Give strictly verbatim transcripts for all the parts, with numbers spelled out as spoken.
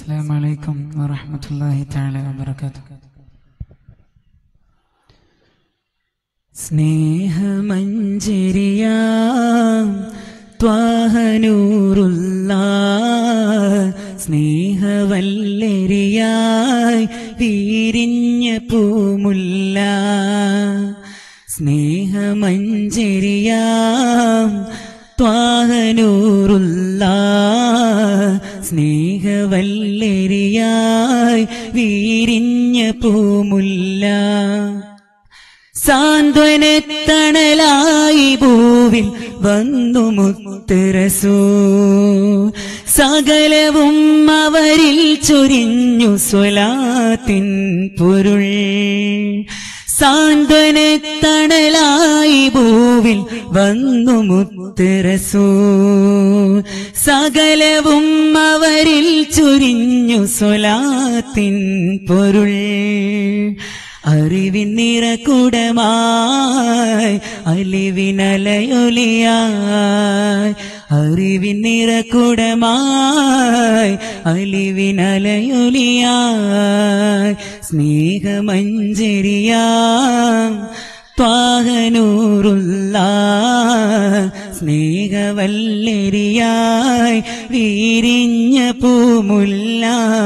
السلام عليكم ورحمة الله تعالى وبركاته. സ്നേഹമഞ്ജരിയാം ത്വാഹ നൂറുല്ലാഹ് സ്നേഹവല്ലരിയായി വിരിഞ്ഞ പൂമുല്ല. സ്നേഹമഞ്ജരിയാം ത്വാഹ നൂറുല്ലാഹ് സ്നേഹവല്ലരിയായി വിരിഞ്ഞ പൂമുല്ല. സാന്ത്വനത്തണലായി ഭൂവിൽ വന്നു മുത്ത് റസൂൽ, സകലവും അവരിൽ ചൊരിഞ്ഞു സ്വലാത്തിൻ പൊരുൾ. സാന്ത്വനത്തണലായി ഭൂവിൽ വന്നു മുത്ത് റസൂൽ, സകലവും അവരിൽ ചൊരിഞ്ഞു സ്വലാത്തിൻ പൊരുൾ. അറിവിൻ നിറകുടമായി അലിവിനലയൊലിയായി, അറിവിൻ നിറകുടമായി അലിവിനലയൊലിയായി സ്നേഹമഞ്ജരിയാം ത്വാഹ നൂറുല്ലാഹ് സ്നേഹവല്ലരിയായി വിരിഞ്ഞ പൂമുല്ല.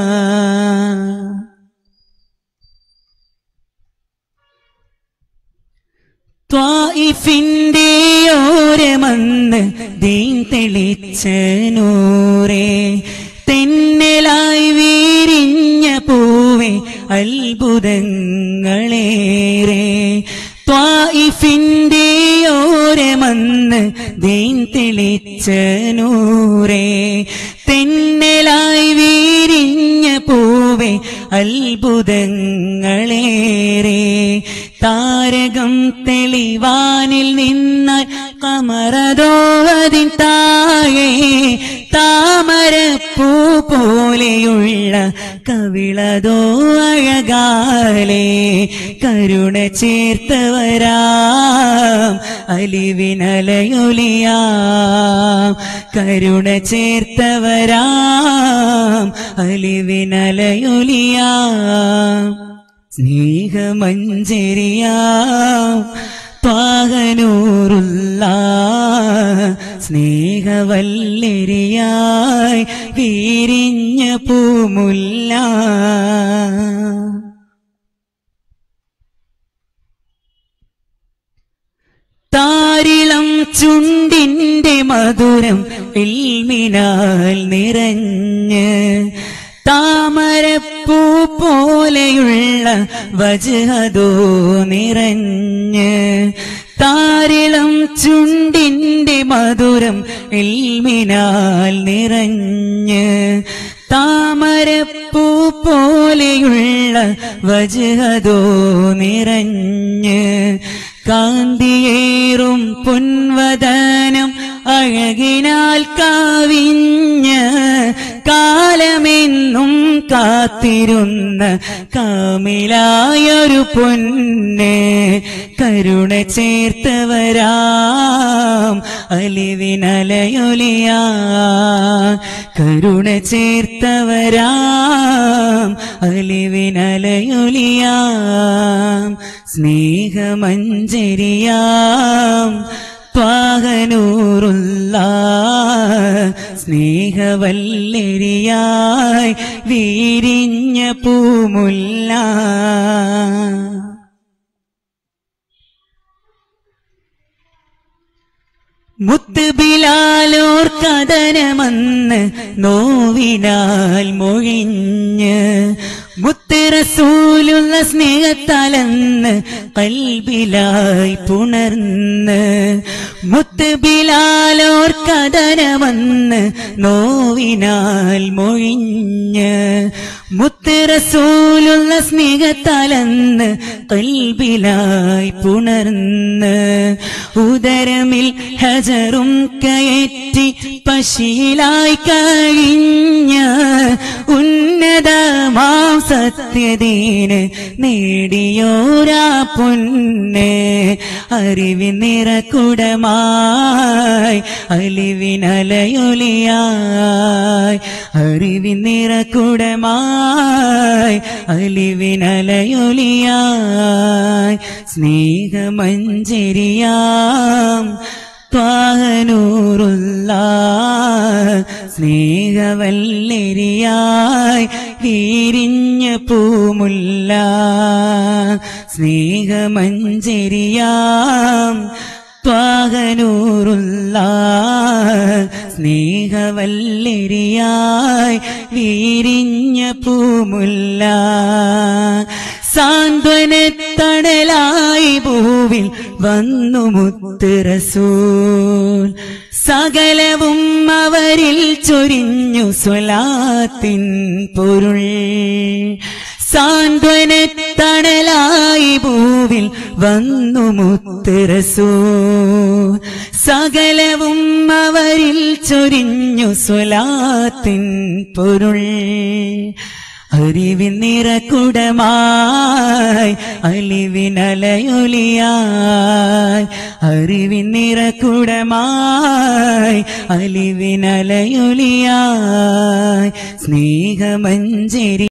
ത്വായിഫിന്റെ ഓരമന്ന് ദീൻ തെളിച്ച നൂറേ, തെന്നലായി വിരിഞ്ഞ പൂവേ അത്ഭുതങ്ങളേറെ. ത്വായിഫിന്റെ ഓരമന്ന് ദീൻ തെളിച്ച നൂറേ, തെന്നലായി വിരിഞ്ഞ പൂവേ അത്ഭുതങ്ങളേറെ. താരകം തെളിവാനിൽ നിന്നാൽ കമറതോ അതിൻ താഴെ, താമരപ്പൂ പോലെയുള്ള കവിളതോ അഴകാലേ. കരുണ ചേർത്തവരാം അലിവിനലയൊലിയാം, കരുണ ചേർത്തവരാം അലിവിനലയൊലിയാം സ്നേഹമഞ്ജരിയാം ത്വാഹ നൂറുല്ലാഹ് സ്നേഹവല്ലരിയായി വിരിഞ്ഞ പൂമുല്ല. താരിളം ചുണ്ടിന്റെ മധുരം ഇൽമിനാൽ നിറഞ്ഞ്, താമരപ്പൂ പോലെയുള്ള വജ്ഹദോ നിറഞ്ഞ്. താരിളം ചുണ്ടിന്റെ മധുരം ഇൽമിനാൽ നിറഞ്ഞ്, താമരപ്പൂ പോലെയുള്ള വജ്ഹദോ നിറഞ്ഞ്. കാന്തിയേറും പൊൻവദനം അഴകിനാൽ കാവിഞ്ഞ്, കാലമെന്നും കാത്തിരുന്ന കാമിലായൊരു പൊന്ന്. കരുണ ചേർത്തവരാം അലിവിനലയൊലിയാം, കരുണ ചേർത്തവരാം അലിവിനലയൊലിയാം സ്നേഹമഞ്ജരിയാം ത്വാഹ നൂറുല്ലാഹ് സ്നേഹവല്ലരിയായി വിരിഞ്ഞ പൂമുല്ല. മുത്ത് ബിലാലോർ കഥനമന്ന് നോവിനാൽ മൊഴിഞ്ഞ്, മുത്ത് റസൂലുള്ള സ്നേഹത്താലെന്ന് കൽബിലായി പുണർന്ന്. മുത്ത് ബിലാലോർ കഥനമന്ന് നോവിനാൽ മൊഴിഞ്ഞ്, മുത്ത് റസൂലുള്ള സ്നേഹത്താലെന്ന് കൽബിലായി പുണർന്ന്. ഉദരമിൽ ഹജറും കയറ്റി പശിയിലായി കഴിഞ്ഞ ഉന്നതമാം സത്യദീന് നേടിയോരാ പൊന്ന് അറിവിൻ നിറകുടമായി അലിവിനലയൊലിയായി അറിവിൻ നിറകുടമായി അലിവിനലയൊലിയായി സ്നേഹമഞ്ജരിയാം ത്വാഹനൂറുള്ള സ്നേഹവല്ലരിയായി വിരിഞ്ഞ പൂമുല്ല സ്നേഹമഞ്ജരിയാം ത്വാഹനൂറുള്ള സ്നേഹവല്ലരിയായി വിരിഞ്ഞ പൂമുല്ല സാന്ത്വനത്തണലായി ഭൂവിൽ വന്നു മുത്ത് റസൂൽ സകലവും അവരിൽ ചൊരിഞ്ഞു സ്വലാത്തിൻ പൊരുൾ സാന്ത്വനത്തണലായി ഭൂവിൽ വന്നു മുത്ത് റസൂൽ സകലവും അവരിൽ ചൊരിഞ്ഞു സ്വലാത്തിൻ പൊരുൾ അറിവിൻ നിറകുടമായി അലിവിനലയൊലിയായി അറിവിൻ നിറകുടമായി അലിവിനലയൊലിയായി സ്നേഹമഞ്ജരി